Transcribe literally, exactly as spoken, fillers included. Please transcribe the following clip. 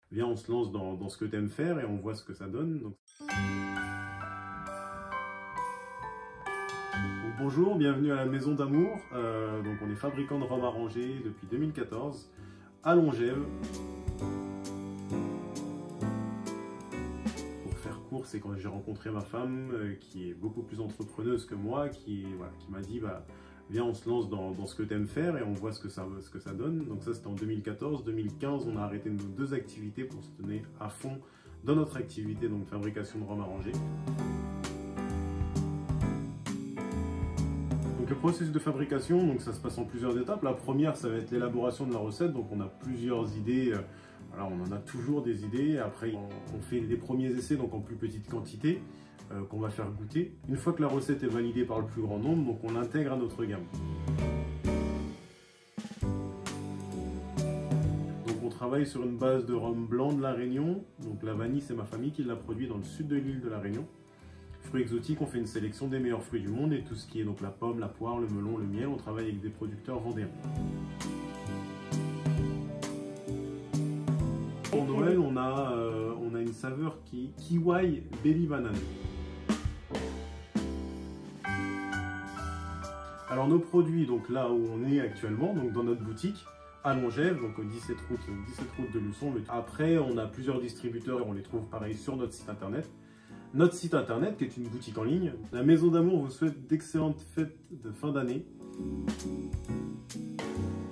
viens, on se lance dans, dans ce que tu aimes faire et on voit ce que ça donne. Donc... Donc, bonjour, bienvenue à la Maison d'Amour. Euh, donc on est fabricant de robes arrangées depuis deux mille quatorze à Longève. Pour faire court, c'est quand j'ai rencontré ma femme euh, qui est beaucoup plus entrepreneuse que moi, qui, voilà, qui m'a dit bah, viens, on se lance dans, dans ce que tu aimes faire et on voit ce que ça, ce que ça donne. Donc ça, c'était en deux mille quatorze. deux mille quinze, on a arrêté nos deux activités pour se donner à fond dans notre activité, donc fabrication de robes arrangées. Donc le processus de fabrication, donc ça se passe en plusieurs étapes. La première, ça va être l'élaboration de la recette. Donc on a plusieurs idées. Voilà, on en a toujours des idées. Après, on fait des premiers essais, donc en plus petite quantité, euh, qu'on va faire goûter. Une fois que la recette est validée par le plus grand nombre, donc on l'intègre à notre gamme. Donc on travaille sur une base de rhum blanc de La Réunion. Donc la vanille, c'est ma famille qui l'a produit dans le sud de l'île de La Réunion. Fruits exotiques, on fait une sélection des meilleurs fruits du monde et tout ce qui est donc la pomme, la poire, le melon, le miel, on travaille avec des producteurs vendéens. Pour Noël, on a, euh, on a une saveur qui kiwi belly banane. Alors nos produits, donc là où on est actuellement, donc dans notre boutique à Longève, donc au dix-sept route, dix-sept route de Luçon. Après, on a plusieurs distributeurs, on les trouve pareil sur notre site internet. Notre site internet qui est une boutique en ligne. La Maison d'Amour vous souhaite d'excellentes fêtes de fin d'année.